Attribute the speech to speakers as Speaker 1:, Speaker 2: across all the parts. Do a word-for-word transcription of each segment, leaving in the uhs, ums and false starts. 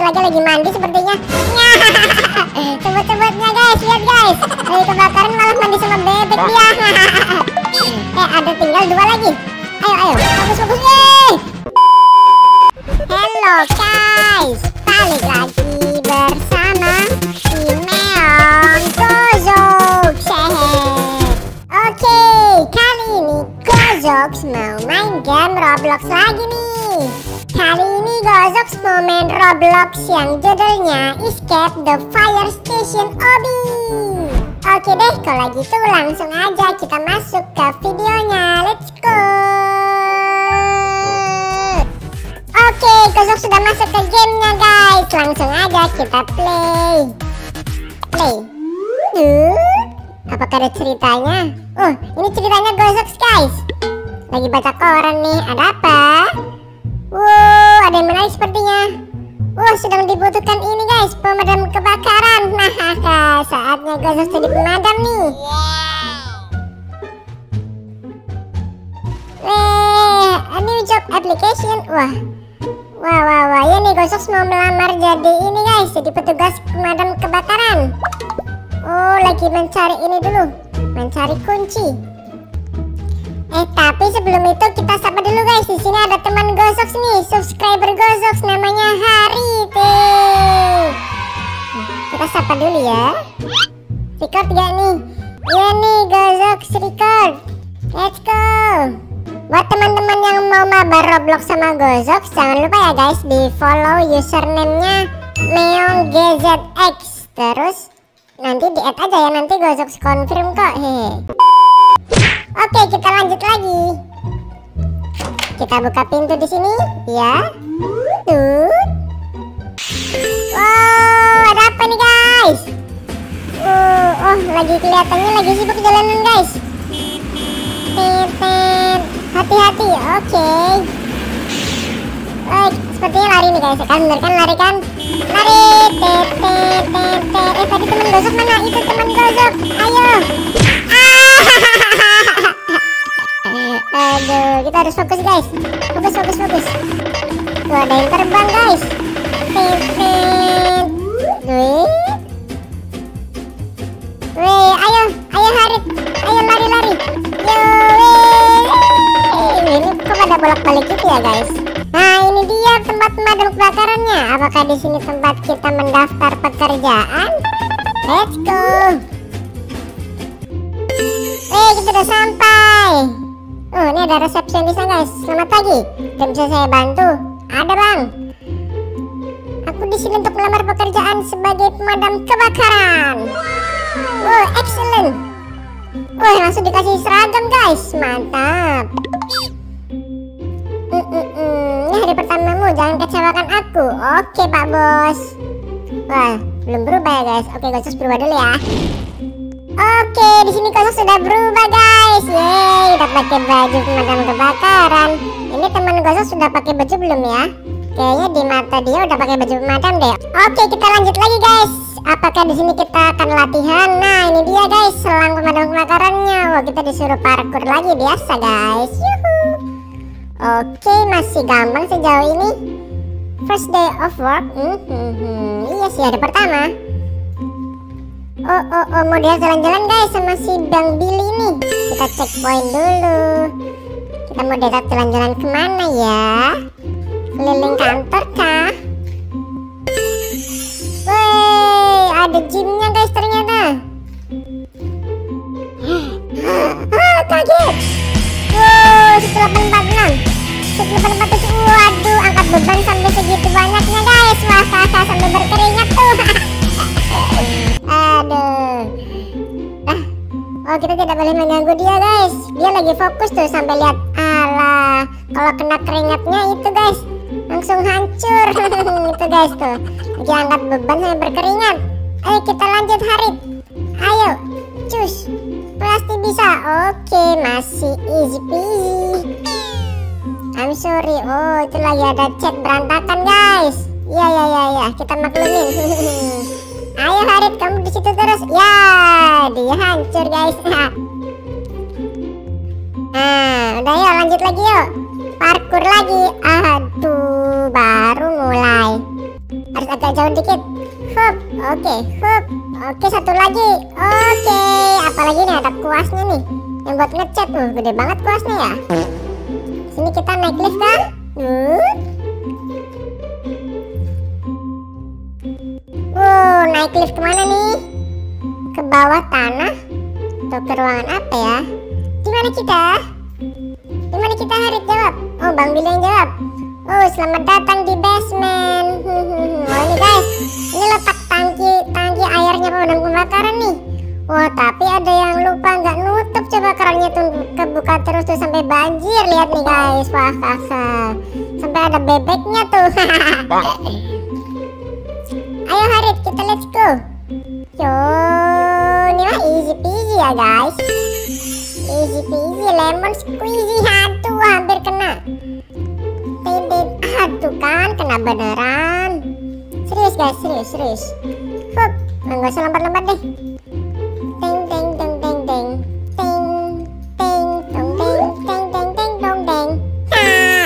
Speaker 1: lagi lagi mandi sepertinya. Sebut-sebutnya guys, lihat guys. Lagi kebakaran malah mandi sama bebek dia. Eh, ada tinggal dua lagi. Ayo, ayo, fokus-fokus. Eh. Hello guys, balik lagi bersama si Meong Gozok. Oke, kali ini Gozok mau main game Roblox lagi nih. Kali ini Gozok mau main Roblox yang judulnya Escape the Fire Station Obby. Oke deh, kalau gitu langsung aja kita masuk ke videonya. Let's go. Oke, Gozok sudah masuk ke gamenya guys. Langsung aja kita play. Play. Duh, apakah ada ceritanya? Oh, ini ceritanya Gozok guys. Lagi baca koran nih. Ada apa? Wow, ada yang menarik sepertinya. Wah, sedang dibutuhkan ini guys, pemadam kebakaran. Nah, saatnya Gozok jadi pemadam nih. Weh, ini job application. Wah, wah, wah, wah. Ya nih, Gozok mau melamar jadi ini guys, jadi petugas pemadam kebakaran. Oh, lagi mencari ini dulu, mencari kunci. Eh, tapi sebelum itu kita sapa dulu guys. Di sini ada teman Gozok nih, subscriber Gozok, namanya Harit. Kita sapa dulu ya. Record gak nih? Iya nih, Gozok record. Let's go. Buat teman-teman yang mau mabar Roblox sama Gozok, jangan lupa ya guys, di follow username-nya Meong G Z X. Terus nanti di add aja ya, nanti Gozok confirm kok. Hehe. Oke, kita lanjut lagi. Kita buka pintu di sini, ya. Tuh. Wow, ada apa nih guys? Uh, oh, lagi kelihatannya lagi sibuk jalanan guys. Titit, hati-hati, oke. Eh, sepertinya lari nih guys. Kan bener kan lari kan? Lari. Titit, titit. Eh, tadi teman Gozok mana? Itu teman Gozok. Ayo. Aduh, kita harus fokus guys. Fokus, fokus, fokus. Tuh ada yang terbang guys. Titit. Wih. Wih, ayo, ayo Harit. Ayo lari-lari. Yo, wih. Ini kok pada bolak-balik gitu ya guys. Nah, ini dia tempat pemadam kebakarannya. Apakah di sini tempat kita mendaftar pekerjaan? Let's go. Eh, kita udah sampai. Oh, ini ada resepsionisnya guys. Selamat pagi. Dan bisa saya bantu? Ada bang. Aku di sini untuk melamar pekerjaan sebagai pemadam kebakaran. Oh, excellent. Wah, langsung dikasih seragam guys. Mantap. Mm -mm -mm. Ini hari pertamamu, jangan kecewakan aku. Oke pak bos. Wah, belum berubah ya guys. Oke, Gozok berubah dulu ya. Oke, di sini Gozok sudah berubah guys. Yeay, udah pakai baju pemadam kebakaran. Ini teman Gozok sudah pakai baju belum ya? Kayaknya di mata dia udah pakai baju pemadam deh. Oke, kita lanjut lagi guys. Apakah di sini kita akan latihan? Nah, ini dia guys, selang pemadam kebakarannya. Wah, kita disuruh parkour lagi biasa guys. Yuhu. Oke, masih gampang sejauh ini. First day of work. Hmm, hmm, hmm. Iya sih, hari pertama. Oh, oh, oh, mau dia jalan-jalan guys sama si Bang Billy nih. Kita checkpoint dulu. Kita mau diajak jalan-jalan kemana ya? Keliling kantor kah? Wey, ada gymnya guys ternyata. Ah, kaget. Wow, seratus delapan puluh enam. seratus delapan puluh tujuh. Waduh, angkat beban sampai segitu banyaknya guys. Wah, kakak sampai berkeringat tuh. Aduh. Ah, oh kita tidak boleh mengganggu dia guys. Dia lagi fokus tuh sampai lihat. Alah, kalau kena keringatnya itu guys langsung hancur. Itu guys tuh. Lagi angkat beban sampai berkeringat. Ayo kita lanjut Harit. Ayo, cus. Pasti bisa. Oke, masih easy peasy. I'm sorry. Oh, itu lagi ada chat berantakan guys. Ya ya ya ya, kita maklumin. Ayo Harit, kamu di situ terus. Ya, dia hancur guys. Nah, udah yuk lanjut lagi yuk. Parkour lagi. Aduh, baru mulai. Harus agak jauh dikit. Hup, oke, hup, oke satu lagi. Oke, apalagi nih ada kuasnya nih, yang buat ngecat. Uh, gede banget kuasnya ya. Sini kita naik lift kan? Uh. Wow, naik lift kemana nih? Ke bawah tanah atau ke ruangan apa ya? Dimana kita? Dimana kita Harit jawab? Oh, Bang Billy yang jawab. Oh, selamat datang di basement. Oh, ini guys, ini letak tangki tangki airnya pemadam kebakaran nih. Wah, tapi ada yang lupa nggak nutup. Coba kerannya tuh kebuka terus tuh sampai banjir. Lihat nih guys, wah kakak, sampai ada bebeknya tuh. Ayo Harit, kita let's go. Yo, ini mah easy peasy ya guys. Easy peasy, lemon squeezy. Aduh, hampir kena. Tidin, aduh kan, kena beneran. Serius guys, serius, serius. Hup, nggak usah lompat-lompat deh. Teng, teng, teng, teng, teng. Teng, teng, tong, teng, teng, teng, teng, tong, teng. Hah.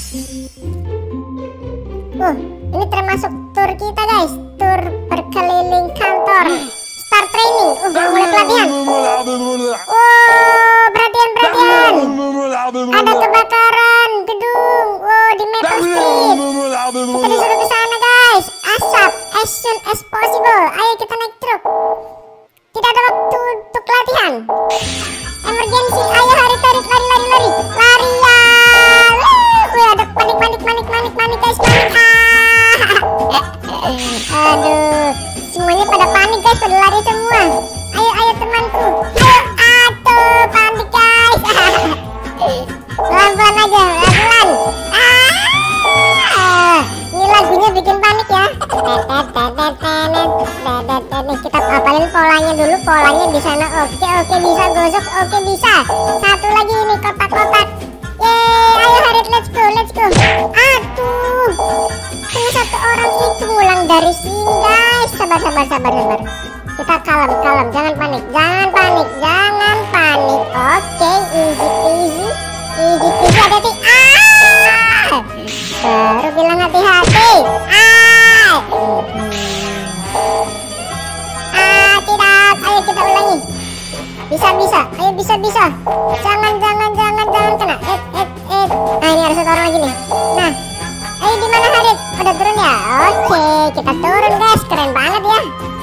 Speaker 1: Uh, ini termasuk tur kita guys. Tur berkeliling kantor. Start training. Uh, mulai pelatihan. Oh, perhatian, perhatian. Ada kebakaran gedung. Oh, di Maple Street. Kita disuruh ke sana guys. Asap, as soon as possible. Ayo kita naik truk. Tidak ada waktu untuk latihan. Emergency. Ayo Harit, Harit, lari, lari, lari. Lari ya. Wih, ada panik, panik, panik, panik, panik guys, panik. Ah. Aduh, semuanya pada panik guys, pada lari semua. Ayo, ayo temanku. Ayo, atuh, panik guys. Pelan-pelan aja, pelan-pelan. Ah, ini lagunya bikin panik ya. Nih kita apalin polanya dulu, polanya di sana. Oke, oke bisa gosok, oke bisa. Satu lagi ini kotak-kotak. Yeay, ayo Harit, let's go, let's go. Aduh, cuma satu orang itu ngulang dari sini guys. Sabar, sabar, sabar, sabar. Kita kalem, kalem, jangan panik, jangan panik, jangan panik. Oke, easy peasy, easy peasy, hati-hati. Ah, baru bilang hati-hati. Ah, ah tidak. Ayo kita ulangi. Bisa, bisa, ayo bisa, bisa. Jangan, jangan, jangan, jangan kena. Eh, eh, eh. Nah ini ada satu orang lagi nih. Nah, ayo di mana Harit? Udah turun ya? Oke, kita turun guys. Keren banget ya.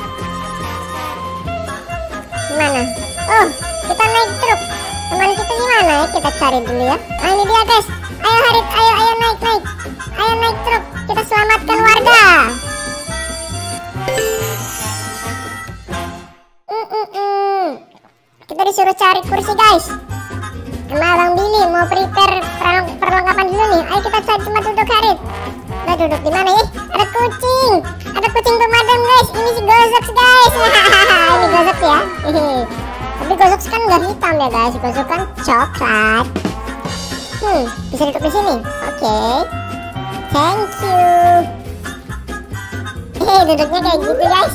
Speaker 1: Gimana? Oh, kita naik truk. Teman kita gimana ya? Kita cari dulu ya. Nah ini dia guys. Ayo Harit, ayo, ayo naik, naik. Ayo naik truk. Kita selamatkan warga. Mm -mm -mm. Kita disuruh cari kursi guys. Sama Bang Billy mau prepare perlengkapan dulu nih. Ayo kita cari tempat duduk Harit. Nah duduk di mana ya? Ada kucing. Ada kucing pemadam guys. Ini si Gozox guys. Ini Gozox ya. Tapi Gozox kan nggak hitam ya guys. Gozox kan coklat. Hmm, bisa duduk di sini. Oke. Okay. Thank you. Hehe, duduknya kayak gitu guys.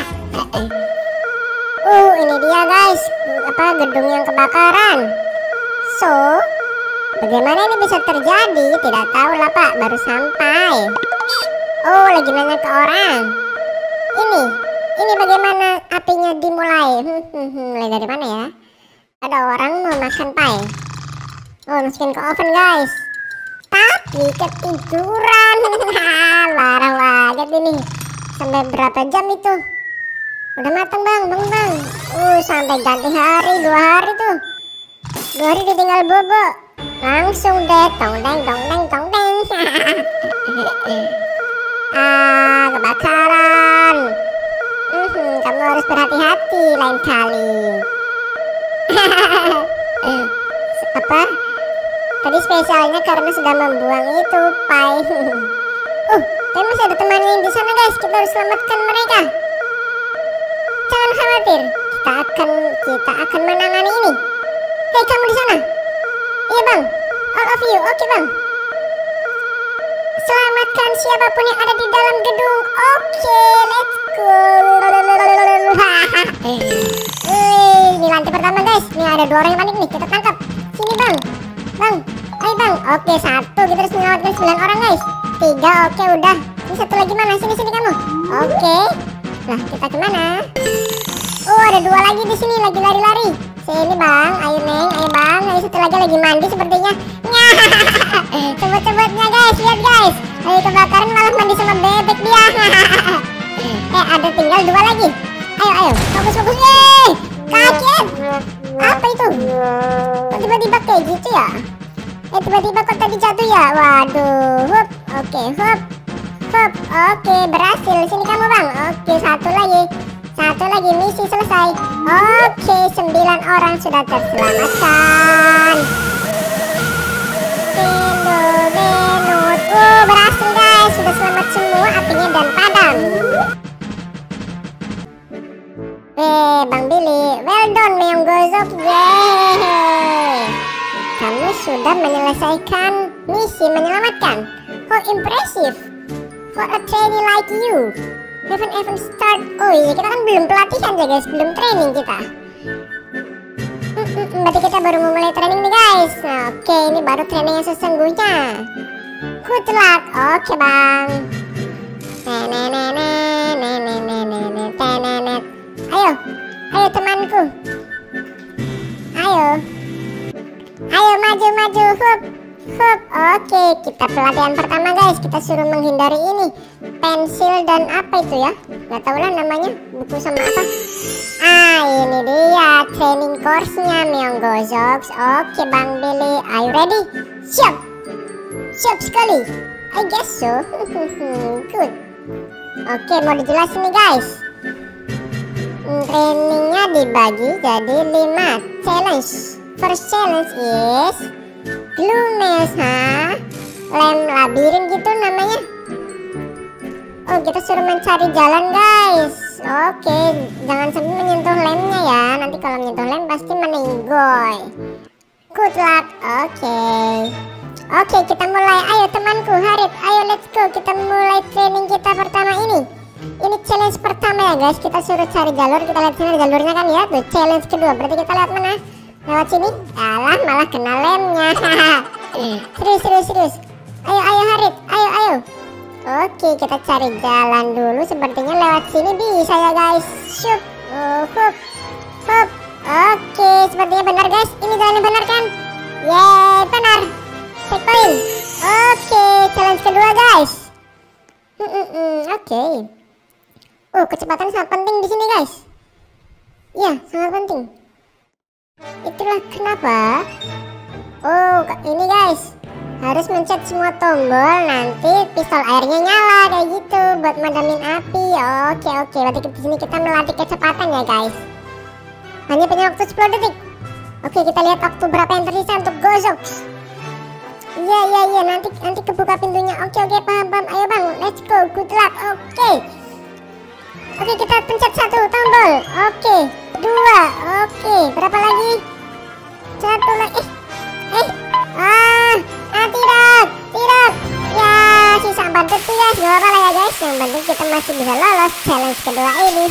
Speaker 1: Uh, ini dia guys, apa gedung yang kebakaran. So, bagaimana ini bisa terjadi? Tidak tahu lah Pak, baru sampai. Oh, lagi nanya ke orang. Ini, ini bagaimana apinya dimulai? Hmm, hmm, hmm. Mulai dari mana ya? Ada orang mau makan pie. Oh, masukin ke oven guys. Tapi ketiduran. Parah banget ini. Sampai berapa jam itu? Udah matang bang, bang bang. Uh, sampai ganti hari, dua hari tuh. Dua hari ditinggal bobo. Langsung deh, tong deng, tong deng, tong deng. Ah, kebakaran. Hmm, kamu harus berhati-hati lain kali. Apa? Tadi spesialnya karena sudah membuang itu pai. Uh, tapi masih ada temannya yang di sana guys. Kita harus selamatkan mereka. Jangan khawatir, kita akan kita akan menangani ini. Hei kamu di sana. Iya bang, all of you, oke bang. Selamatkan siapapun yang ada di dalam gedung. Oke, let's go. Wih, ini lantai pertama guys. Ini ada dua orang yang panik nih, kita tangkap. Sini bang, bang, ayo bang. Oke satu, kita harus menyelamatkan sembilan orang guys. Tiga, oke udah. Ini satu lagi mana? Sini sini kamu. Oke. Nah, kita kemana? Oh, ada dua lagi di sini lagi lari-lari. Sini bang, ayo neng, ayo bang. Ayo satu lagi lagi mandi sepertinya. Cepet-cepetnya guys, lihat guys. Ayo kebakaran malah mandi sama bebek dia. Eh, ada tinggal dua lagi. Ayo, ayo, fokus fokus. Eh, kaget. Apa itu? Kok tiba-tiba kayak gitu ya? Eh, tiba-tiba kok tadi jatuh ya? Waduh, hup, oke, hup, hup, oke, berhasil. Sini kamu bang. Oke, satu lagi. Satu lagi, misi selesai. Oke, sembilan orang sudah terselamatkan. Benut, benut. Oh, berhasil guys. Sudah selamat semua apinya dan padam. Eh, Bang Billy. Well done, Meong Gozok. Yeay. Kamu sudah menyelesaikan misi menyelamatkan. How impressive. For a trainee like you. Haven't even start. Oh iya, kita kan belum pelatihan ya guys, belum training kita. Hmm, hmm, berarti kita baru memulai training nih guys. Nah, oke, okay, ini baru training yang sesungguhnya. Good luck. Oke okay, bang. Ayo, ayo temanku. Ayo, ayo maju maju. Hup, hup. Oke, kita pelatihan pertama guys. Kita suruh menghindari ini. Pensil dan apa itu ya? Gak tau lah namanya. Buku sama apa? Ah, ini dia training course-nya Meong Gozoks. Oke Bang Billy, are you ready? Siap. Siap sekali. I guess so. Good. Oke, mau dijelasin nih guys. Trainingnya dibagi jadi lima challenge. First challenge is Blue Maze, ha? Lem labirin gitu namanya. Oh, kita suruh mencari jalan guys. Oke, jangan sampai menyentuh lemnya ya. Nanti kalau menyentuh lem pasti meninggoy. Good luck. Oke. Oke, kita mulai. Ayo temanku, Harit. Ayo let's go. Kita mulai training kita pertama ini. Ini challenge pertama ya guys. Kita suruh cari jalur. Kita lihat sini jalurnya kan ya. Tuh, challenge kedua. Berarti kita lihat mana? Lewat sini. Alah, malah kena lemnya. Serius, serius, serius. Ayo, ayo Harit. Ayo, ayo. Oke, kita cari jalan dulu. Sepertinya lewat sini bisa ya guys. Shup, uh, hup, hup. Oke, sepertinya benar guys. Ini jalan yang benar kan? Yeay, benar. Checkpoint. Oke, challenge kedua guys. Hmm, hmm, hmm. Oke. Oh, kecepatan sangat penting di sini guys. Iya, sangat penting. Itulah kenapa. Oh, ini guys. Harus mencet semua tombol, nanti pistol airnya nyala kayak gitu buat madamin api. Oke oke, berarti di sini kita melatih kecepatan ya guys. Hanya punya waktu sepuluh detik. Oke, kita lihat waktu berapa yang tersisa untuk Gozoks. Iya iya iya, nanti nanti kebuka pintunya. Oke oke, paham paham. Ayo bang, let's go. Good luck. Oke. Oke, kita pencet satu tombol. Oke, dua. Oke, berapa lagi? Satu lagi. Eh, eh. Ah, ah tidak, tidak. Ya, sisa empat detik guys. Gak apa-apa lah ya guys. Yang penting kita masih bisa lolos challenge kedua ini.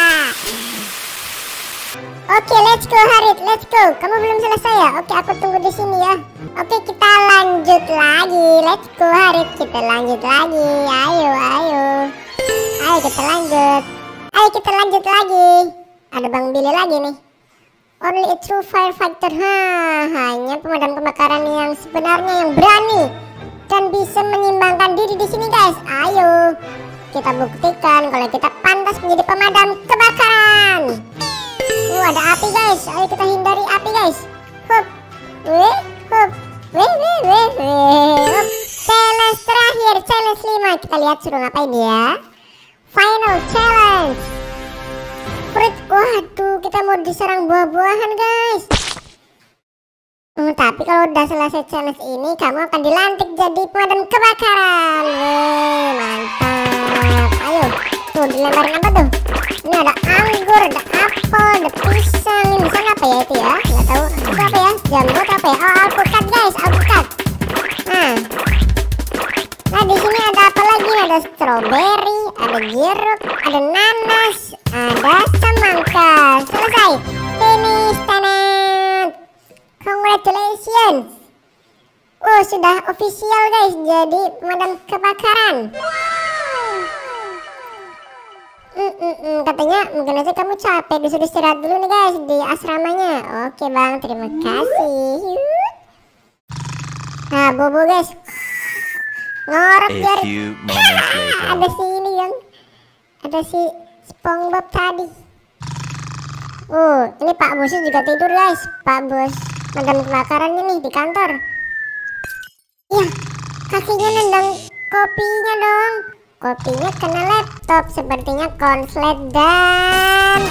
Speaker 1: Oke, let's go Harit, let's go. Kamu belum selesai ya? Oke, aku tunggu di sini ya. Oke, kita lanjut lagi. Let's go Harit, kita lanjut lagi. Ayo, ayo. Ayo kita lanjut. Ayo kita lanjut lagi. Ada Bang Billy lagi nih. Only a true firefighter. Ha, hanya pemadam kebakaran yang sebenarnya yang berani dan bisa menyimbangkan diri di sini guys. Ayo kita buktikan kalau kita pantas menjadi pemadam kebakaran. Uh, ada api guys. Ayo kita hindari api guys. Hup, weh, hup, weh, weh, weh, weh. Challenge terakhir, challenge lima. Kita lihat suruh ngapain ya. Final challenge. Fruit, waduh, kita mau diserang buah-buahan guys. Hmm, tapi kalau udah selesai challenge ini, kamu akan dilantik jadi pemadam kebakaran. Wih, mantap. Ayo, tuh dilemparin apa tuh? Ini ada anggur, ada apel, ada pisang. Ini bisa apa ya itu ya? Nggak tahu. Itu apa ya? Jambu atau apa ya? Oh, alpukat guys, alpukat. Nah, nah di sini ada apa lagi? Ada strawberry, ada jeruk, ada nanas, ada semangka. Selesai. Finish, tanet. Congratulations. Oh, sudah official guys jadi pemadam kebakaran. Hmm, katanya mungkin aja kamu capek, disuruh istirahat dulu nih guys di asramanya. Oke bang, terima kasih. Nah bobo guys, ngorok biar ada si ini yang ada si SpongeBob tadi. Oh ini Pak Bosnya juga tidur guys. Pak Bos madam kebakarannya nih di kantor. Iya, kakinya nendang kopinya dong. Kopinya kena laptop, sepertinya konslet dan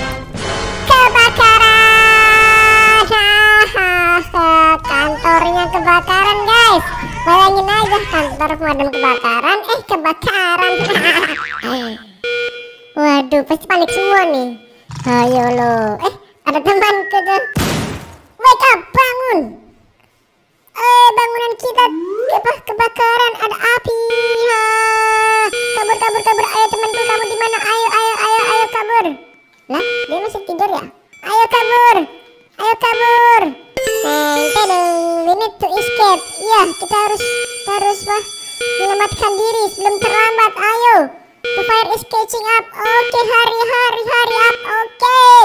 Speaker 1: kebakaran. Hahaha, kantornya kebakaran guys. Bayangin aja kantor pemadam kebakaran, eh kebakaran. Waduh, pasti panik semua nih. Ayo lo, eh ada temanku tuh. Wake up, bangun. Eh bangunan kita keba kebakaran, ada api. Ha. Kabur kabur kabur, ayo temanku, kamu di mana? Ayo ayo ayo ayo kabur. Lah, dia masih tidur ya? Ayo kabur. Ayo kabur. Teng teng, we need to escape. Iya, kita harus kita harus wah, menyelamatkan diri sebelum terlambat. Ayo. The fire is catching up. Oke, okay, hari hari hari up. Oke. Okay.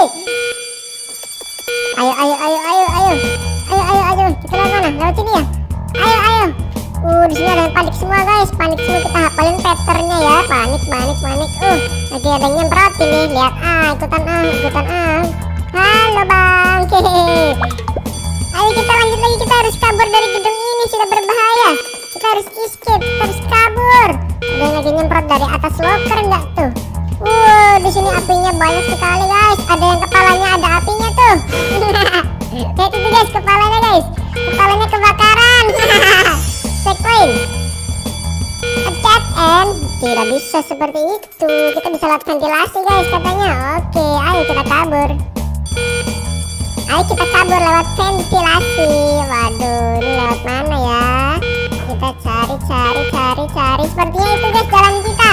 Speaker 1: Ayo ayo ayo ayo ayo. Ayo ayo ayo, kita lewat mana? Lewat sini ya? Ayo ayo. Uh, di sini ada yang panik semua guys. Panik semua, kita hafalin patternnya ya. Panik panik panik. Uh, lagi ada yang nyemprotin nih. Lihat ah, ikutan ah, ikutan ah. Halo bang. Hehehe. Ayo kita lanjut lagi, kita harus kabur dari gedung ini, sudah berbahaya. Kita harus escape, kita harus kabur. Ada yang lagi nyemprot dari atas loker nggak tuh? Uh, di sini apinya banyak sekali guys. Ada yang kepalanya ada apinya tuh. Lihat itu guys, kepalanya guys. Kepalanya kebakaran. Checkpoint. Attack and tidak bisa seperti itu. Kita bisa lewat ventilasi guys katanya. Oke, ayo kita kabur. Ayo kita kabur lewat ventilasi. Waduh, ini lewat mana ya? Kita cari cari cari cari. Sepertinya itu guys jalan kita.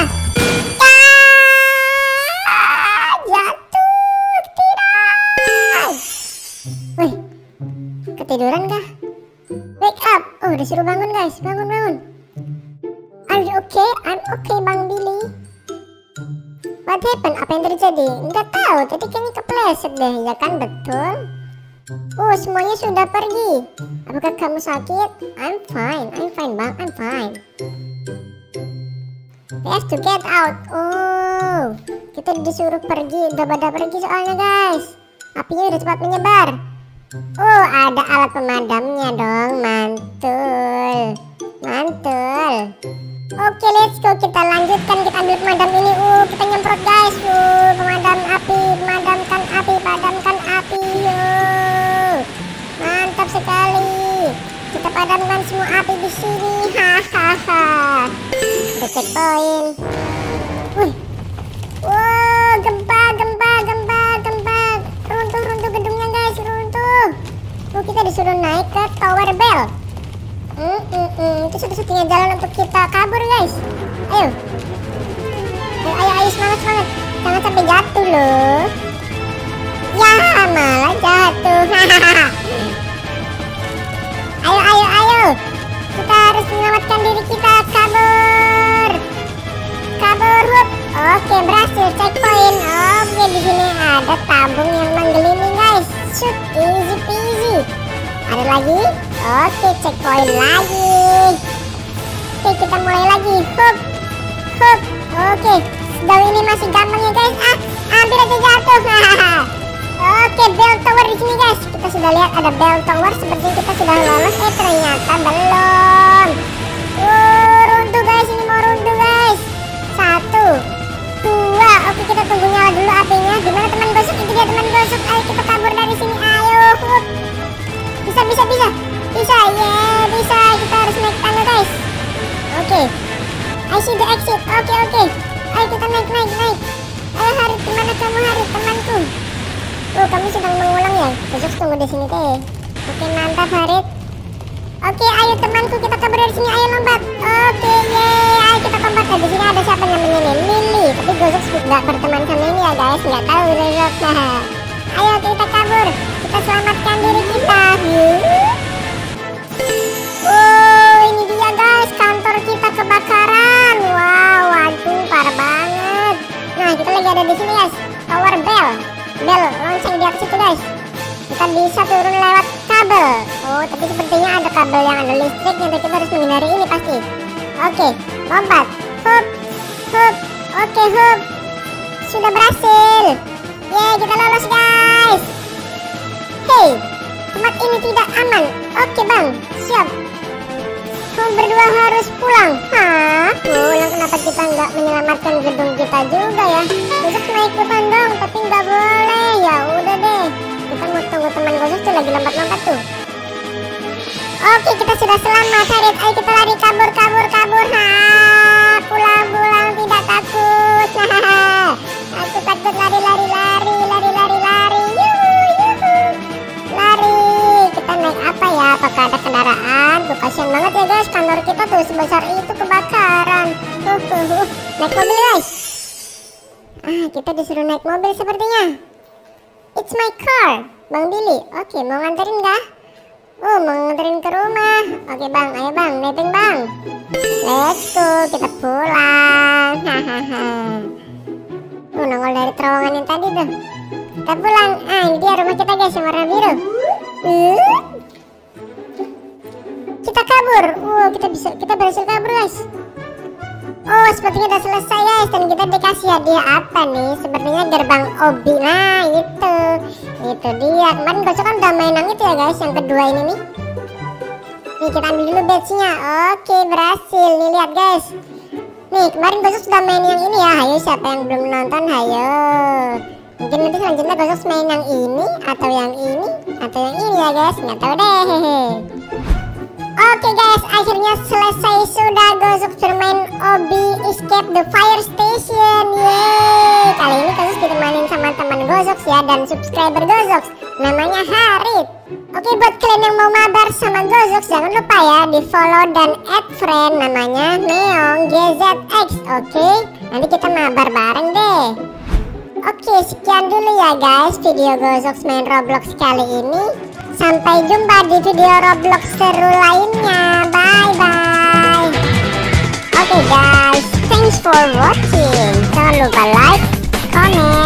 Speaker 1: Ah, jatuh tidak. Wih, ketiduran kah? Wake up. Oh, disuruh bangun guys. Bangun bangun. Are you okay? I'm okay Bang Billy. What happened? Apa yang terjadi? Enggak tahu. Tadi kayaknya kepleset deh. Ya kan, betul. Oh, semuanya sudah pergi. Apakah kamu sakit? I'm fine. I'm fine bang. I'm fine. We have to get out. Oh, kita disuruh pergi. Udah pada pergi soalnya guys. Apinya udah cepat menyebar. Oh, ada alat pemadamnya dong. Mantul. Mantul. Oke, let's go. Kita lanjutkan. Kita ambil pemadam ini. Uh, kita nyemprot guys. Uh, pemadam api. Pemadamkan api. Padamkan api. Uh, mantap sekali. Kita padamkan semua api di sini. Hahaha. Kita checkpoint. Wih. Wow, gempa, gempa, gempa, gempa. Runtuh, runtuh gedungnya guys. Runtuh. Uh, kita disuruh naik ke Tower Bell. Hmm, hmm, hmm. Itu satu-satunya jalan untuk kita kabur guys. Ayo. Ayo, ayo, ayo, semangat, semangat. Jangan sampai jatuh loh. Ya, malah jatuh. Ayo, ayo, ayo. Kita harus menyelamatkan diri kita. Kabur. Kabur, hup. Oke, berhasil. Checkpoint. Oke, di sini ada tabung yang menggelinding guys. Shoot, easy peasy. Ada lagi? Oke, checkpoint lagi. Oke, kita mulai lagi. Hup, hup. Oke, sejauh ini masih gampang ya guys. Ah, hampir aja jatuh. Oke, bell tower di sini guys. Kita sudah lihat ada bell tower. Seperti kita sudah lolos. Eh, ternyata belum. Uh, runtuh guys. Ini mau runtuh guys. Satu, dua. Oke, kita tunggu nyala dulu apinya. Dimana teman gosok? Itu dia teman gosok. Ayo kita kabur dari sini. Ayo, hup. Bisa, bisa, bisa. Bisa, yeah, bisa. Kita harus naik tangga guys. Oke, I see the exit. Oke, oke. Ayo kita naik, naik, naik. Ayo Harit, kemana kamu Harit, temanku? Oh, kamu sedang mengulang ya? Besok tunggu di sini deh. Oke, mantap Harit. Oke, ayo temanku, kita kabur dari sini. Ayo lompat. Oke, yeay. Ayo kita lompat. Nah, di sini ada siapa namanya nih? Lily. Tapi Gosok nggak berteman sama ini ya guys. Nggak tahu Gosok. Ayo kita kabur. Kita selamatkan diri kita. Oh, ini dia guys, kantor kita kebakaran. Wow, waduh, parah banget. Nah, kita lagi ada di sini guys. Power bell, bell lonceng di atas itu guys. Kita bisa turun lewat kabel. Oh, tapi sepertinya ada kabel yang ada listrik, yang kita harus menghindari ini pasti. Oke, lompat. Hup, hup. Oke, hup. Sudah berhasil. Yeay, kita lolos guys. Hey, tempat ini tidak aman. Oke bang, siap. Kamu berdua harus pulang. Hah? Pulang, kenapa kita nggak menyelamatkan gedung kita juga ya? Gosok naik ikutan dong, tapi nggak boleh. Ya udah deh. Kita mau tunggu teman Gosok tuh lagi lompat-lompat tuh. Oke, kita sudah selamat. Harit, ayo kita lari, kabur, kabur, kabur. Ha, pulang, pulang, tidak takut. Nah, aku takut, lari, lari, lari, lari, lari, lari. Yuhu, yuhu. Lari. Kita naik apa ya? Apakah ada kendaraan? Tuh kasihan banget ya guys, kantor kita tuh sebesar itu kebakaran. Uh, uh, uh. Naik mobil guys. Ah, kita disuruh naik mobil sepertinya. It's my car, Bang Billy. Oke, mau nganterin kah? Oh, mau nganterin ke rumah. Oke bang, ayo bang, nebeng bang. Let's go, kita pulang. Hahaha. Oh, nongol dari terowongan yang tadi tuh. Kita pulang. Ah, ini dia rumah kita guys, yang warna biru. Uh. Kita kabur. Wow, kita bisa, kita berhasil kabur guys. Oh, sepertinya udah selesai guys. Dan kita dikasih hadiah apa nih? Sepertinya gerbang Obi. Nah, itu Itu dia. Kemarin Gosok kan udah main yang itu ya guys, yang kedua ini nih. Nih, kita ambil dulu badge-nya. Oke, berhasil. Nih, lihat guys. Nih, kemarin Gosok sudah main yang ini ya. Ayo, siapa yang belum nonton? Ayo. Mungkin nanti selanjutnya Gosok main yang ini, atau yang ini, atau yang ini ya guys. Nggak tahu deh. Oke guys, akhirnya selesai sudah Gosok bermain Obi Escape the Fire Station. Yeay, kali ini Gosok ditemanin sama teman Gosok ya, dan subscriber Gosok, namanya Harit. Oke, buat kalian yang mau mabar sama Gosok, jangan lupa ya di follow dan add friend, namanya Neong G Z X. Oke, nanti kita mabar bareng deh. Oke, sekian dulu ya guys video Gosok main Roblox kali ini. Sampai jumpa di video Roblox seru lainnya. Bye bye. Oke guys, thanks for watching. Jangan lupa like, comment,